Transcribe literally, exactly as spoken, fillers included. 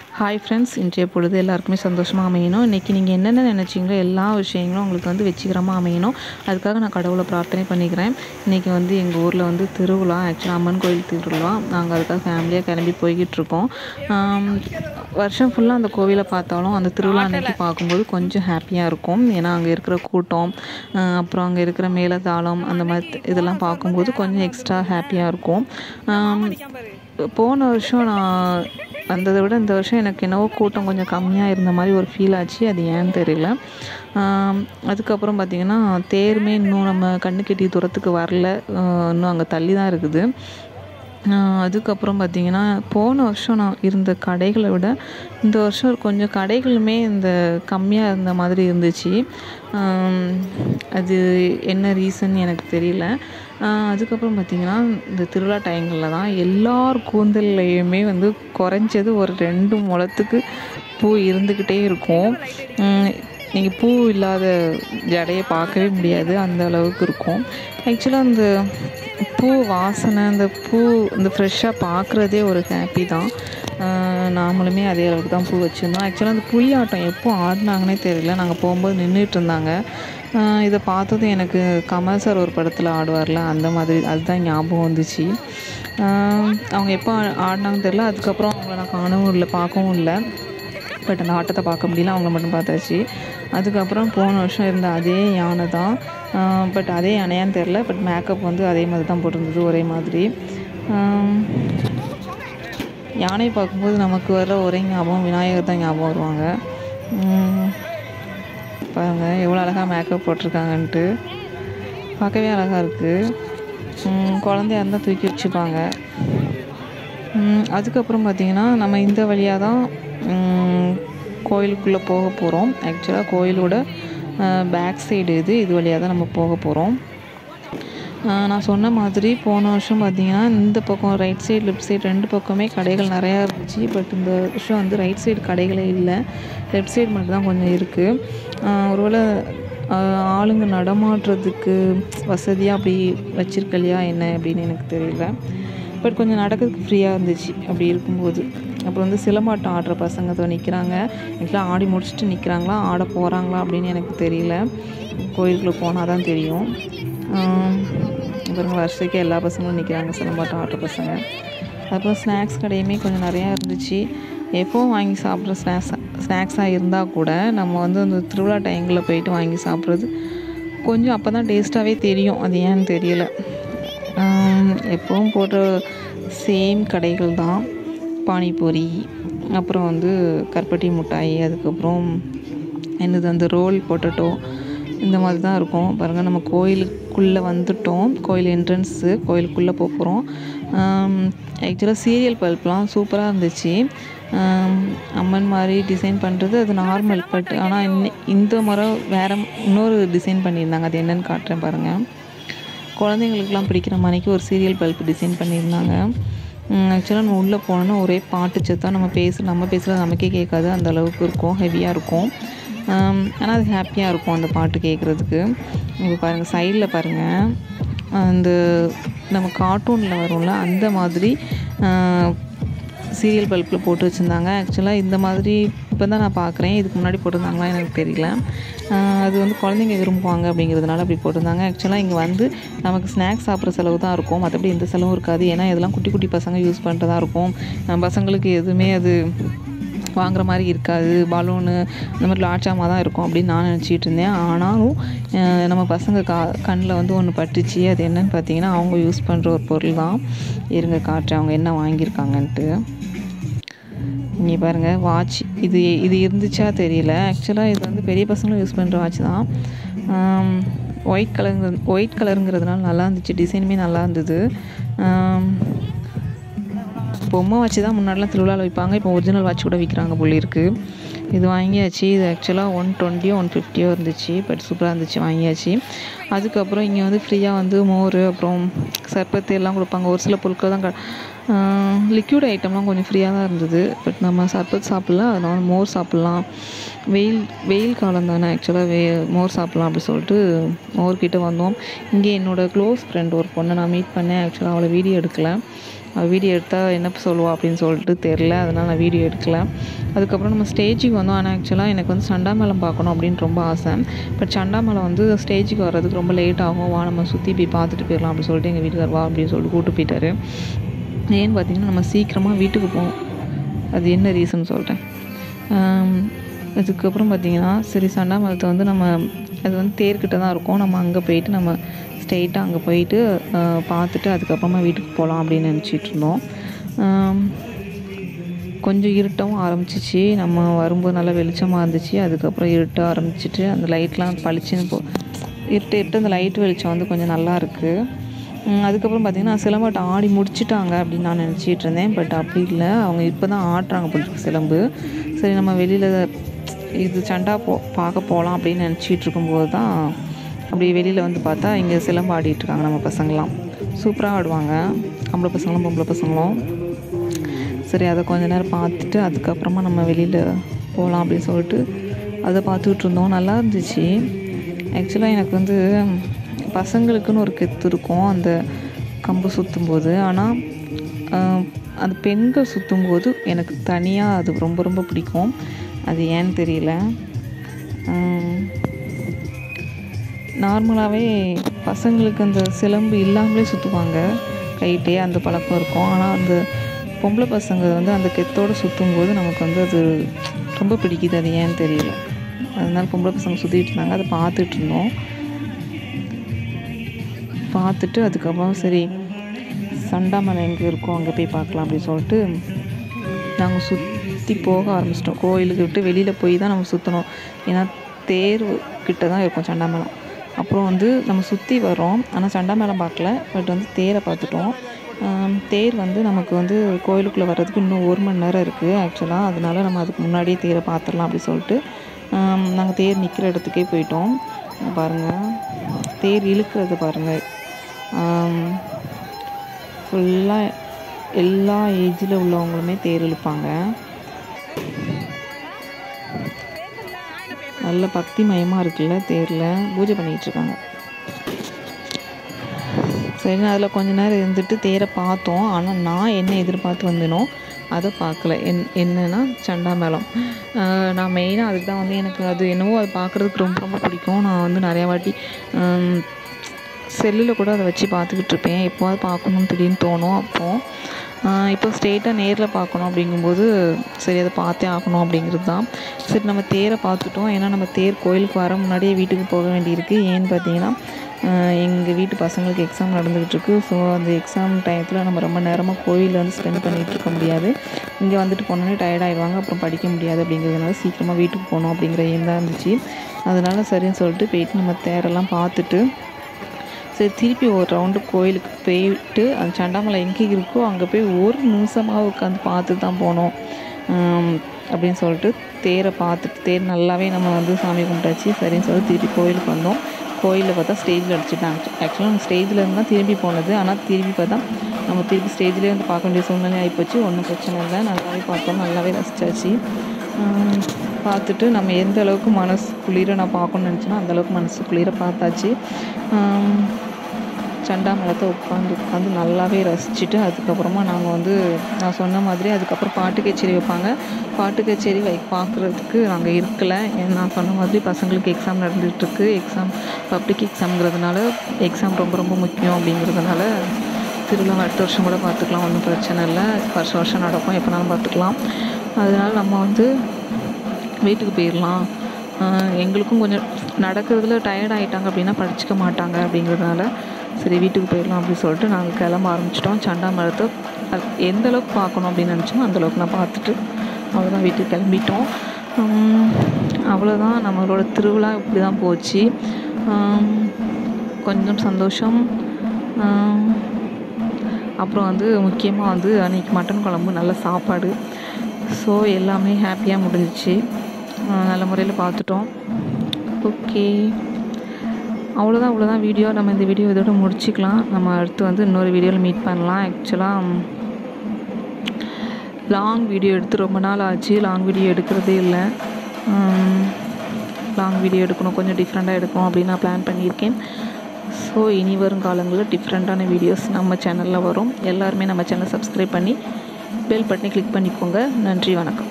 Hi friends, இன்றைய பொழுது எல்லாருக்குமே சந்தோஷமாக அமையணும். இன்றைக்கி நீங்கள் என்னென்ன நினச்சிங்களோ எல்லா விஷயங்களும் உங்களுக்கு வந்து வெற்றிகரமாக அமையணும். அதுக்காக நான் கடவுளை பிரார்த்தனை பண்ணிக்கிறேன். இன்றைக்கி வந்து எங்கள் ஊரில் வந்து திருவிழா, ஆக்சுவலாக அம்மன் கோயில் திருவிழா. நாங்கள் அதுக்காக ஃபேமிலியாக கிளம்பி போய்கிட்டுருக்கோம். வருஷம் ஃபுல்லாக அந்த கோவிலை பார்த்தாலும் அந்த திருவிழா அன்றைக்கி பார்க்கும்போது கொஞ்சம் ஹாப்பியாக இருக்கும். ஏன்னா அங்கே இருக்கிற கூட்டம், அப்புறம் அங்கே இருக்கிற மேளதாளம், அந்த மாதிரி இதெல்லாம் பார்க்கும்போது கொஞ்சம் எக்ஸ்ட்ரா ஹாப்பியாக இருக்கும். போன வருஷம் நான் வந்ததை விட இந்த வருஷம் எனக்கு என்னவோ கூட்டம் கொஞ்சம் கம்மியாக இருந்த மாதிரி ஒரு ஃபீல் ஆச்சு. அது ஏன்னு தெரியல. அதுக்கப்புறம் பார்த்திங்கன்னா தேருமே இன்னும் நம்ம கண்ணு கெட்டிய தூரத்துக்கு வரல, இன்னும் அங்கே தள்ளி தான் இருக்குது. அதுக்கப்புறம் பார்த்திங்கன்னா போன வருஷம் நான் இருந்த கடைகளை விட இந்த வருஷம் கொஞ்சம் கடைகளுமே இந்த கம்மியாக இருந்த மாதிரி இருந்துச்சு. அது என்ன ரீசன் எனக்கு தெரியல. அதுக்கப்புறம் பார்த்திங்கன்னா இந்த திருவிழா டைங்களில் தான் எல்லார் கூந்தல்லையுமே வந்து குறைஞ்சது ஒரு ரெண்டு முழத்துக்கு பூ இருந்துக்கிட்டே இருக்கும். நீங்கள் பூ இல்லாத ஜடையை பார்க்கவே முடியாது, அந்த அளவுக்கு இருக்கும். ஆக்சுவலாக அந்த பூ வாசனை, அந்த பூ இந்த ஃப்ரெஷ்ஷாக பார்க்குறதே ஒரு ஹாப்பி தான். நாமளுமே அதே அளவுக்கு தான் பூ வச்சுருந்தோம். ஆக்சுவலாக அந்த புலியாட்டம் எப்போ ஆடினாங்கன்னே தெரியல. நாங்கள் போகும்போது நின்றுட்டு இருந்தாங்க. இதை பார்த்ததும் எனக்கு கமல் சார் ஒரு படத்தில் ஆடுவார்ல, அந்த மாதிரி அதுதான் ஞாபகம் வந்துச்சு. அவங்க எப்போ ஆடினாங்கன்னு தெரியல. அதுக்கப்புறம் அவங்கள நான் காணவும் இல்லை, பார்க்கவும் இல்லை. பட் அந்த ஆட்டத்தை பார்க்க முடியல, அவங்கள மட்டும் பார்த்தாச்சு. அதுக்கப்புறம் போன வருஷம் இருந்த அதே யானை தான். பட் அதே யானையான்னு தெரில. பட் மேக்கப் வந்து அதே மாதிரி தான் போட்டிருந்தது, ஒரே மாதிரி. யானையை பார்க்கும்போது நமக்கு வர ஒரே ஞாபகம் விநாயகர் தான் ஞாபகம் வருவாங்க. பாருங்கள் எவ்வளோ அழகாக மேக்கப் போட்டிருக்காங்கன்ட்டு, பார்க்கவே அழகாக இருக்குது. குழந்தையா இருந்தால் தூக்கி வச்சுப்பாங்க. அதுக்கப்புறம் பார்த்திங்கன்னா நம்ம இந்த வழியாக தான் கோயிலுக்குள்ளே போக போகிறோம். ஆக்சுவலாக கோயிலோட பேக் சைடு இது இது வழியாக தான் நம்ம போக போகிறோம். நான் சொன்ன மாதிரி போன வருஷம் பார்த்திங்கன்னா இந்த பக்கம் ரைட் சைடு லெஃப்ட் சைடு ரெண்டு பக்கமே கடைகள் நிறையா இருந்துச்சு. பட் இந்த வருஷம் வந்து ரைட் சைடு கடைகளே இல்லை, லெஃப்ட் சைடு மட்டும் தான் கொஞ்சம் இருக்குது. ஒருவேளை ஆளுங்க நடமாடுறதுக்கு வசதியாக அப்படி வச்சிருக்கலையா என்ன அப்படின்னு எனக்கு தெரியல. பட் கொஞ்சம் நடக்கிறதுக்கு ஃப்ரீயாக இருந்துச்சு அப்படி இருக்கும்போது. அப்புறம் வந்து சிலம்பாட்டம் ஆடுற பசங்க தான் நிற்கிறாங்க. ஆக்சுவலாக ஆடி முடிச்சுட்டு நிற்கிறாங்களா, ஆட போகிறாங்களா அப்படின்னு எனக்கு தெரியல. கோயிலுக்குள்ளே போனால் தான் தெரியும். அப்புறம் வருஷத்துக்கு எல்லா பசங்களும் நிற்கிறாங்க, சிலம்பாட்டம் ஆடுற பசங்க. அப்புறம் ஸ்நாக்ஸ் கடையுமே கொஞ்சம் நிறையா இருந்துச்சு. எப்போவும் வாங்கி சாப்பிட்ற ஸ்நாக்ஸ் ஸ்நாக்ஸாக இருந்தால் கூட நம்ம வந்து அந்த திருவிழா டைமில் போயிட்டு வாங்கி சாப்பிட்றது கொஞ்சம் அப்போ தான் டேஸ்ட்டாகவே தெரியும். அது ஏன்னு தெரியல. எப்போவும் போடுற சேம் கடைகள் தான். பானிபூரி, அப்புறம் வந்து கருப்பட்டி மிட்டாய், அதுக்கப்புறம் என்னது அந்த ரோல் பொட்டேட்டோ, இந்த மாதிரி தான் இருக்கும். பாருங்கள் நம்ம கோயிலுக்குள்ளே வந்துட்டோம். கோயில் என்ட்ரன்ஸு, கோயிலுக்குள்ளே போக போகிறோம். ஆக்சுவலாக சீரியல் பல்ப்லாம் சூப்பராக இருந்துச்சு. அம்மன் மாதிரி டிசைன் பண்ணுறது அது நார்மல். பட் ஆனால் இன்ன இந்த முறை வேறு இன்னொரு டிசைன் பண்ணியிருந்தாங்க. அது என்னென்னு காட்டுறேன் பாருங்கள். குழந்தைங்களுக்கெலாம் பிடிக்கிற மாதிரிக்கு ஒரு சீரியல் பல்ப் டிசைன் பண்ணியிருந்தாங்க. ஆக்சுவலாக நம்ம உள்ளே போனோன்னா ஒரே பாட்டு சத்தாக நம்ம பேச நம்ம பேசுகிறது நமக்கே கேட்காது, அந்த அளவுக்கு இருக்கும், ஹெவியாக இருக்கும். ஆனால் அது ஹாப்பியாக இருக்கும் அந்த பாட்டு கேட்குறதுக்கு. இப்போ பாருங்கள் சைடில் பாருங்கள், அந்த நம்ம கார்ட்டூனில் வரும்ல அந்த மாதிரி சீரியல் பல்பில் போட்டு வச்சுருந்தாங்க. ஆக்சுவலாக இந்த மாதிரி இப்போ தான் நான் பார்க்குறேன். இதுக்கு முன்னாடி போட்டிருந்தாங்களா எனக்கு தெரியல. அது வந்து குழந்தைங்க விரும்புவாங்க அப்படிங்கிறதுனால அப்படி போட்டிருந்தாங்க. ஆக்சுவலாக இங்கே வந்து நமக்கு ஸ்நாக்ஸ் சாப்பிட்ற செலவு தான் இருக்கும், மற்றபடி எந்த செலவும் இருக்காது. ஏன்னா இதெல்லாம் குட்டி குட்டி பசங்க யூஸ் பண்ணுறதா இருக்கும். பசங்களுக்கு எதுவுமே அது வாங்குற மாதிரி இருக்காது. பலூனு இந்த மாதிரி லாட்சாமாக தான் இருக்கும் அப்படின்னு நான் நினச்சிட்டு இருந்தேன். ஆனாலும் நம்ம பசங்க கா கண்ணில் வந்து ஒன்று பட்டுச்சு. அது என்னன்னு பார்த்தீங்கன்னா அவங்க யூஸ் பண்ணுற ஒரு பொருள் தான். இருங்க காட்டுறேன் அவங்க என்ன வாங்கியிருக்காங்கன்ட்டு. இங்கே பாருங்கள் வாட்ச். இது இது இருந்துச்சா தெரியல. ஆக்சுவலாக இது வந்து பெரிய பசங்களும் யூஸ் பண்ணுற வாட்ச் தான். ஒயிட் கலருங்கிற ஒயிட் கலருங்கிறதுனால நல்லா இருந்துச்சு. டிசைனுமே நல்லா இருந்தது. பொம்மை வாட்ச் தான் முன்னாடிலாம் திருவிழாவில் வைப்பாங்க. இப்போ ஒரிஜினல் வாட்ச் கூட விற்கிறாங்க போல இருக்குது. இது வாங்கியாச்சு. இது ஆக்சுவலாக ஒன் டுவெண்ட்டியோ ஒன் ஃபிஃப்டியோ இருந்துச்சு. பட் சூப்பராக இருந்துச்சு, வாங்கியாச்சு. அதுக்கப்புறம் இங்கே வந்து ஃப்ரீயாக வந்து மோர், அப்புறம் சர்பத்து எல்லாம் கொடுப்பாங்க. ஒரு சில பொருட்கள் தான், லிக்யூட் ஐட்டம்லாம் கொஞ்சம் ஃப்ரீயாக தான் இருந்தது. பட் நம்ம சர்பத் சாப்பிட்லாம், அதனால் மோர் சாப்பிட்லாம். வெயில் வெயில் காலம் தானே, ஆக்சுவலாக வே மோர் சாப்பிட்லாம் அப்படி சொல்லிட்டு மோர்கிட்ட வந்தோம். இங்கே என்னோடய க்ளோஸ் ஃப்ரெண்ட் ஒரு பொண்ணை நான் மீட் பண்ணேன். ஆக்சுவலாக அவளை வீடியோ எடுக்கலை. வீடியோ எடுத்தால் என்ன சொல்லுவா அப்படின்னு சொல்லிட்டு தெரில, அதனால் நான் வீடியோ எடுக்கல. அதுக்கப்புறம் நம்ம ஸ்டேஜுக்கு வந்தோம். ஆனால் ஆக்சுவலாக எனக்கு வந்து சண்டாமேளம் பார்க்கணும் அப்படின்னு ரொம்ப ஆசை. பட் சண்டாமேளம் வந்து ஸ்டேஜுக்கு வர்றதுக்கு ரொம்ப லேட் ஆகும், வா நம்ம சுற்றி போய் பார்த்துட்டு போயிடலாம் அப்படின்னு சொல்லிட்டு எங்கள் வீட்டுக்கார் வா அப்படின்னு சொல்லிட்டு கூப்பிட்டு போயிட்டாரு. ஏன்னு பார்த்தீங்கன்னா நம்ம சீக்கிரமாக வீட்டுக்கு போவோம். அது என்ன ரீசன் சொல்கிறேன். அதுக்கப்புறம் பார்த்திங்கன்னா சரி சண்டாமேளத்தை வந்து நம்ம அது வந்து தேர்கிட்ட தான் இருக்கும், நம்ம அங்கே போயிட்டு நம்ம ஸ்ட்ரெயிட்டாக அங்கே போயிட்டு பார்த்துட்டு அதுக்கப்புறமா வீட்டுக்கு போகலாம் அப்படின்னு நினச்சிட்டு இருந்தோம். கொஞ்சம் இருட்டவும் ஆரம்பிச்சிச்சு, நம்ம வரும்போது நல்லா வெளிச்சமாக இருந்துச்சு. அதுக்கப்புறம் இருட்ட ஆரம்பிச்சிட்டு அந்த லைட்லாம் பளிச்சுன்னு போ இருட்டு இருட்டு அந்த லைட் வெளிச்சம் வந்து கொஞ்சம் நல்லா இருக்குது. அதுக்கப்புறம் பார்த்திங்கன்னா சிலம்பாட்டம் ஆடி முடிச்சிட்டாங்க அப்படின்னு நான் நினச்சிட்டு இருந்தேன். பட் அப்படி இல்லை, அவங்க இப்போ தான் ஆடுறாங்க போட்டு சிலம்பு. சரி நம்ம வெளியில் இது சண்டா போ பார்க்க போகலாம் அப்படின்னு நினச்சிட்டு இருக்கும்போது தான் அப்படி வெளியில் வந்து பார்த்தா இங்கே சிலம்பு ஆடிட்டுருக்காங்க நம்ம பசங்களாம். சூப்பராக ஆடுவாங்க, ஆம்பளை பசங்களும் பொம்பளை பசங்களும். சரி அதை கொஞ்ச நேரம் பார்த்துட்டு அதுக்கப்புறமா நம்ம வெளியில் போகலாம் அப்படின்னு சொல்லிட்டு அதை பார்த்துக்கிட்டு இருந்தோம். நல்லா இருந்துச்சு. ஆக்சுவலாக எனக்கு வந்து பசங்களுக்குன்னு ஒரு கெத்து இருக்கும் அந்த கம்பு சுற்றும்போது. ஆனால் அந்த பெண்கள் சுற்றும்போது எனக்கு தனியாக அது ரொம்ப ரொம்ப பிடிக்கும். அது ஏன்னு தெரியல. நார்மலாகவே பசங்களுக்கு அந்த சிலம்பு இல்லாமலே சுற்றுவாங்க, கைட்டே அந்த பழக்கம் இருக்கும். ஆனால் அந்த பொம்பளை பசங்க வந்து அந்த கெத்தோடு சுற்றும்போது நமக்கு வந்து அது ரொம்ப பிடிக்குது, அது ஏன்னு தெரியல. அதனால பொம்பளை பசங்க சுற்றிட்டு இருந்தாங்க, அதை பார்த்துட்டு இருந்தோம். பார்த்துட்டு அதுக்கப்புறம் சரி சண்டாமேளம் எங்கே இருக்கோ அங்கே போய் பார்க்கலாம் அப்படின்னு சொல்லிட்டு நாங்கள் சுற்றி போக ஆரம்பிச்சிட்டோம். கோயிலுக்கு விட்டு வெளியில் போய் தான் நம்ம சுற்றணும், ஏன்னா தேர் கிட்ட தான் இருக்கும் சண்டாமேளம். அப்புறம் வந்து நம்ம சுற்றி வரோம், ஆனால் சண்டாமேளம் பார்க்கல, பட் வந்து தேரை பார்த்துட்டோம். தேர் வந்து நமக்கு வந்து கோயிலுக்குள்ளே வர்றதுக்கு இன்னும் ஒரு மணி நேரம் இருக்குது ஆக்சுவலாக. அதனால நம்ம அதுக்கு முன்னாடியே தேரை பார்த்துடலாம் அப்படி சொல்லிட்டு நாங்கள் தேர் நிற்கிற இடத்துக்கே போயிட்டோம். பாருங்கள் தேர் இழுக்கிறது பாருங்கள், ஃபுல்லாக எல்லா ஏஜில் உள்ளவங்களுமே தேர் இழுப்பாங்க. நல்ல பக்தி மயமாக இருக்குல்ல, தேரில் பூஜை பண்ணிகிட்ருக்காங்க. சரி அதில் கொஞ்ச நேரம் இருந்துட்டு தேரை பார்த்தோம். ஆனால் நான் என்ன எதிர்பார்த்து வந்தேனோ அதை பார்க்கல. என் என்னென்னா சண்டாமேளம். நான் மெயினாக அதுக்கு தான் வந்து எனக்கு அது என்னவோ அது பார்க்குறதுக்கு ரொம்ப ரொம்ப பிடிக்கும். நான் வந்து நிறையா வாட்டி செல்லில் கூட அதை வச்சு பார்த்துக்கிட்டு இருப்பேன், எப்போவாது பார்க்கணுன்னு திடீர்னு தோணும். அப்போது இப்போ ஸ்ட்ரெயிட்டாக நேரில் பார்க்கணும் அப்படிங்கும்போது சரி அதை பார்த்தே ஆகணும் அப்படிங்கிறது தான். சரி நம்ம தேரை பார்த்துட்டோம், ஏன்னா நம்ம தேர் கோயிலுக்கு வர முன்னாடியே வீட்டுக்கு போக வேண்டியிருக்கு. ஏன்னு பார்த்தீங்கன்னா எங்கள் வீட்டு பசங்களுக்கு எக்ஸாம் நடந்துகிட்ருக்கு. ஸோ அந்த எக்ஸாம் டயத்தில் நம்ம ரொம்ப நேரமாக கோயிலில் வந்து ஸ்பெண்ட் பண்ணிகிட்டு இருக்க முடியாது. இங்கே வந்துட்டு போனோன்னே டயர்டாகிடுவாங்க, அப்புறம் படிக்க முடியாது. அப்படிங்கிறதுனால சீக்கிரமாக வீட்டுக்கு போகணும் அப்படிங்கிற எண்ணம் தான் இருந்துச்சு. அதனால சரின்னு சொல்லிட்டு போயிட்டு நம்ம தேரெல்லாம் பார்த்துட்டு சரி திருப்பி ஒரு ரவுண்டு கோயிலுக்கு போயிட்டு அந்த சண்டாமேளம் எங்கே இருக்கோ அங்கே போய் ஒரு நிமிஷமாக உட்காந்து பார்த்து தான் போனோம் அப்படின்னு சொல்லிட்டு தேரை பார்த்துட்டு தேர் நல்லாவே நம்ம வந்து சாமி கும்பிட்டாச்சு. சரின்னு சொல்லிட்டு திருப்பி கோயிலுக்கு வந்தோம். கோயிலில் பார்த்தா ஸ்டேஜில் அடிச்சுட்டாங்க. ஆக்சுவலாக நம்ம ஸ்டேஜில் இருந்து தான் திரும்பி போனது, ஆனால் திரும்பி பார்த்தா நம்ம திருப்பி ஸ்டேஜ்லேயே வந்து பார்க்க வேண்டிய சூழ்நிலை ஆகிப்போச்சு. ஒன்றும் பிரச்சனை இல்லை, நல்லாவே பார்த்தோம், நல்லாவே ரசித்தாச்சு. பார்த்துட்டு நம்ம எந்த அளவுக்கு மனசு குளிர நான் பார்க்கணுன்னு நினச்சேன்னா அந்தளவுக்கு மனசு குளிர பார்த்தாச்சு. சண்டாமேளத்தை உட்காந்து உட்காந்து நல்லாவே ரசிச்சுட்டு அதுக்கப்புறமா நாங்கள் வந்து நான் சொன்ன மாதிரி அதுக்கப்புறம் பாட்டு கச்சேரி வைப்பாங்க. பாட்டு கச்சேரி வை பார்க்குறதுக்கு நாங்கள் இருக்கலை. நான் சொன்ன மாதிரி பசங்களுக்கு எக்ஸாம் நடந்துகிட்ருக்கு. எக்ஸாம் பப்ளிக் எக்ஸாம்ங்கிறதுனால எக்ஸாம் ரொம்ப ரொம்ப முக்கியம் அப்படிங்கிறதுனால திருவிழா அடுத்த வருஷம் கூட பார்த்துக்கலாம், ஒன்றும் பிரச்சனை இல்லை. வருஷம் வருஷம் நடக்கும், எப்போனாலும் பார்த்துக்கலாம். அதனால் நம்ம வந்து வீட்டுக்கு போயிடலாம். எங்களுக்கும் கொஞ்சம் நடக்கிறதுல டயர்ட் ஆகிட்டாங்க அப்படின்னா படிச்சுக்க மாட்டாங்க அப்படிங்கிறதுனால சரி வீட்டுக்கு போயிடலாம் அப்படின்னு சொல்லிட்டு நாங்கள் கிளம்ப ஆரம்பிச்சிட்டோம். சண்டாமேளத்தை எந்த அளவுக்கு பார்க்கணும் அப்படின்னு நினச்சோமோ அந்தளவுக்கு நான் பார்த்துட்டு அவ்வளோதான் வீட்டுக்கு கிளம்பிட்டோம். அவ்வளோதான், நம்மளோட திருவிழா இப்படி தான் போச்சு. கொஞ்சம் சந்தோஷம். அப்புறம் வந்து முக்கியமாக வந்து அன்றைக்கி மட்டன் குழம்பு நல்ல சாப்பாடு. ஸோ எல்லாமே ஹாப்பியாக முடிஞ்சிச்சு, நல்ல முறையில் பார்த்துட்டோம். ஓகே அவ்வளோதான் அவ்வளோதான் வீடியோ. நம்ம இந்த வீடியோ இதோட முடிச்சிக்கலாம். நம்ம அடுத்து வந்து இன்னொரு வீடியோவில் மீட் பண்ணலாம். ஆக்சுவலாக லாங் வீடியோ எடுத்து ரொம்ப நாள் ஆச்சு, லாங் வீடியோ எடுக்கிறதே இல்லை. லாங் வீடியோ எடுக்கணும், கொஞ்சம் டிஃப்ரெண்ட்டாக எடுக்கணும் அப்படின்னு நான் பிளான் பண்ணியிருக்கேன். ஸோ இனி வரும் காலங்களில் டிஃப்ரெண்ட்டான வீடியோஸ் நம்ம சேனலில் வரும். எல்லாருமே நம்ம சேனலை சப்ஸ்கிரைப் பண்ணி பெல் பட்டனை கிளிக் பண்ணிக்கோங்க. நன்றி, வணக்கம்.